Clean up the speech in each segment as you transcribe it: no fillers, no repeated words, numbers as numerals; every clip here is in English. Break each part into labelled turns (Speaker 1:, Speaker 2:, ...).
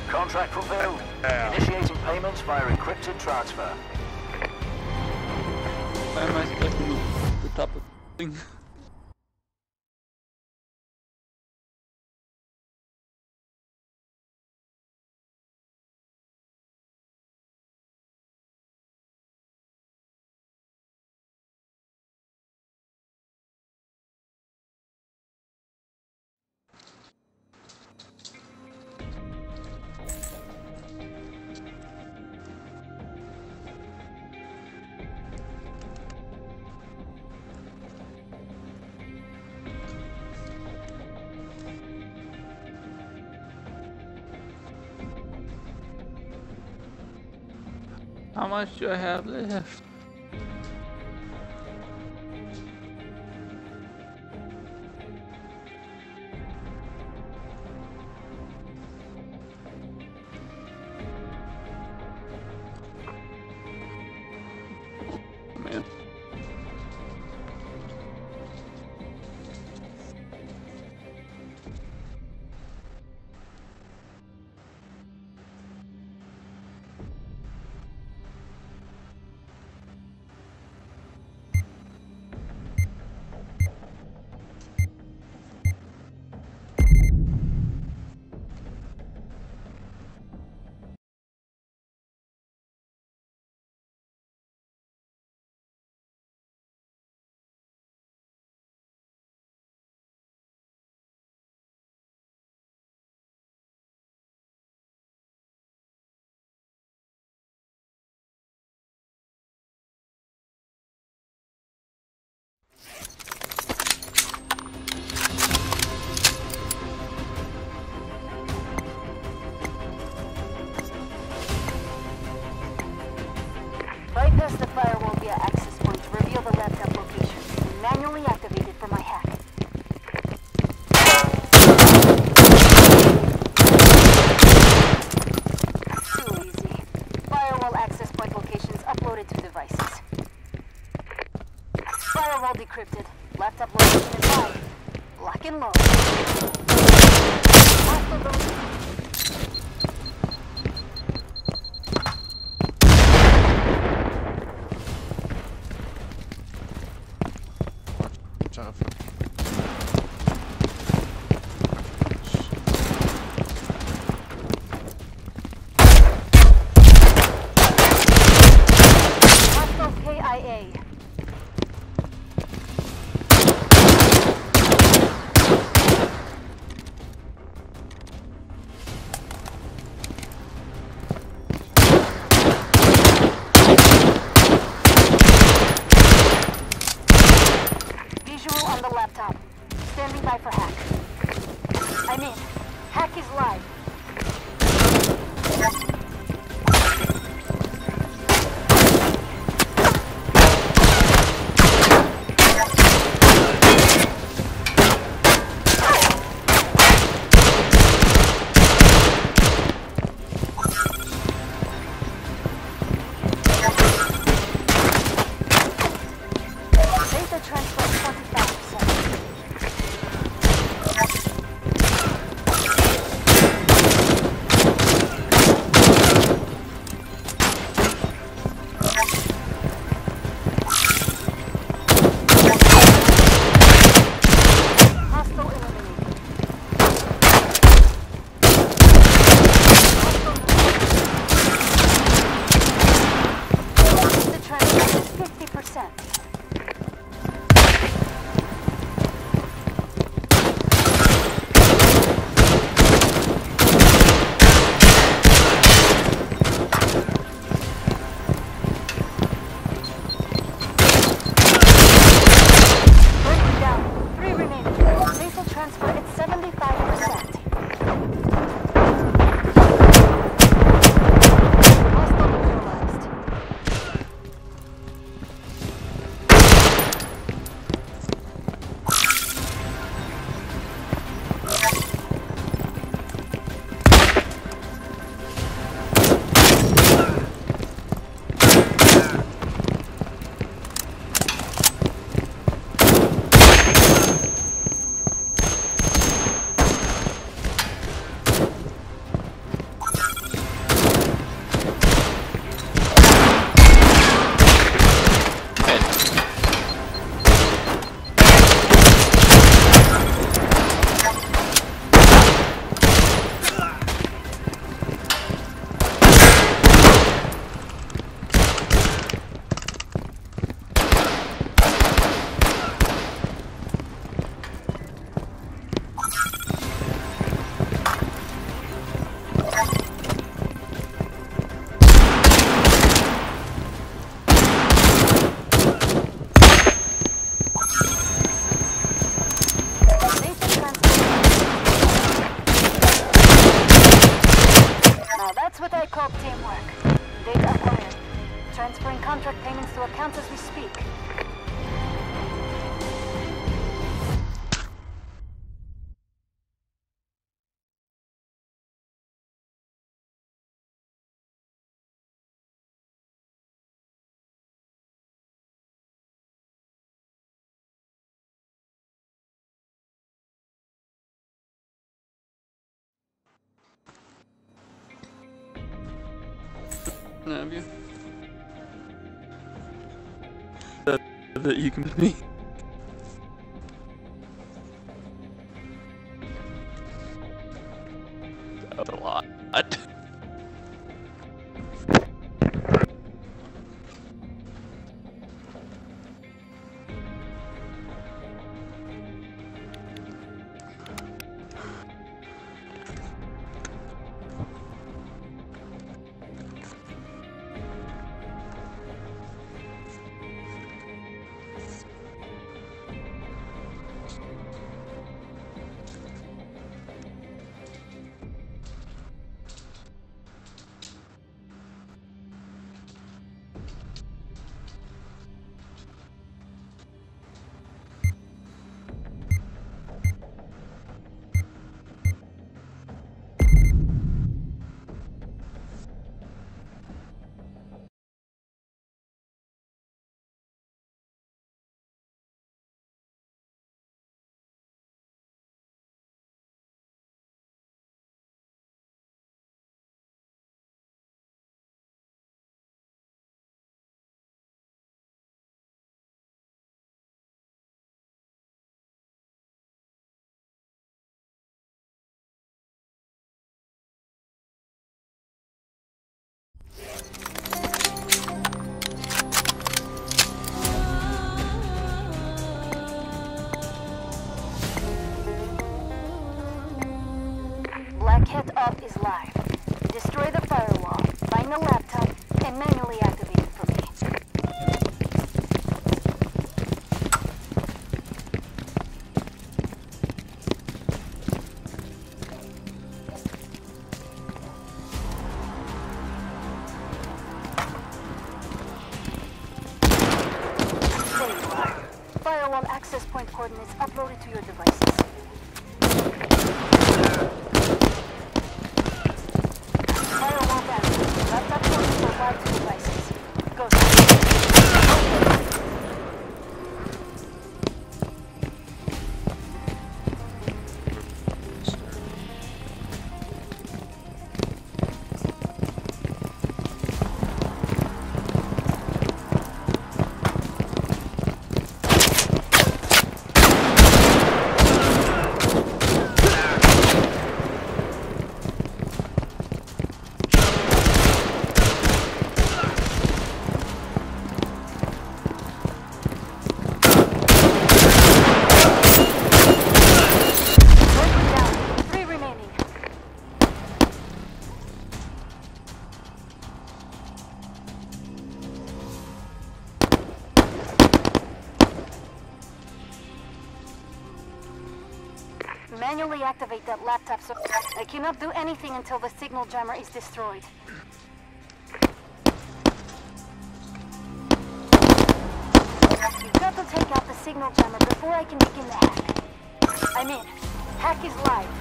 Speaker 1: Contract fulfilled. Initiating payments via encrypted transfer.
Speaker 2: Why am I stuck in the top of the thing? How much do I have left? Man.
Speaker 3: Bypass the firewall via access point to reveal the laptop location. Manually activate it for my hack. Too easy. Firewall access point locations uploaded to devices. Firewall decrypted. Laptop location is live. Lock and load. Hostile domain. Visual on the laptop. Standing by for hack. I'm in. Hack is live. Data transfer 25%. to accounts as we speak.
Speaker 2: Have you? That you can be. That was a lot.
Speaker 3: Blackhead Up is live. Destroy the firewall, find the laptop, and manually activate it for me. There you are. Firewall access point coordinates uploaded to your devices. Firewall down. Laptop coordinates are wired to devices. Go. Manually activate that laptop so I cannot do anything until the signal jammer is destroyed. You've got to take out the signal jammer before I can begin the hack. I'm in. Hack is live.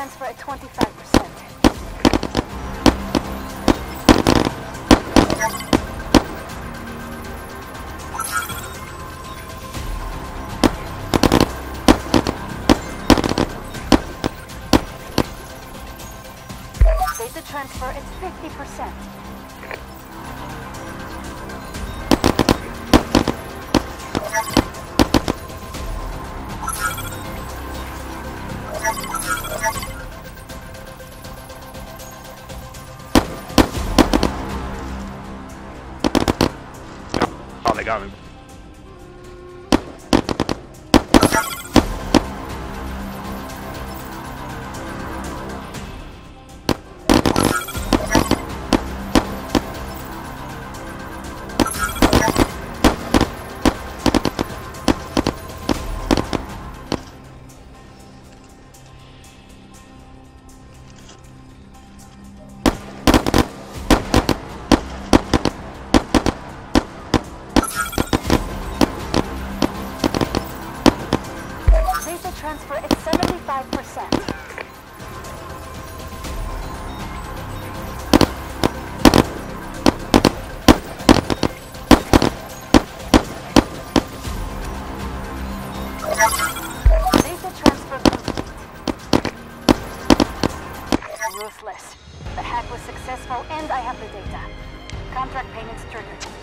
Speaker 3: transfer at 25%. Data transfer at 50%.
Speaker 2: Oh, they got me.
Speaker 3: Data transfer at 75%. Data transfer complete. Ruthless. The hack was successful and I have the data. Contract payments triggered.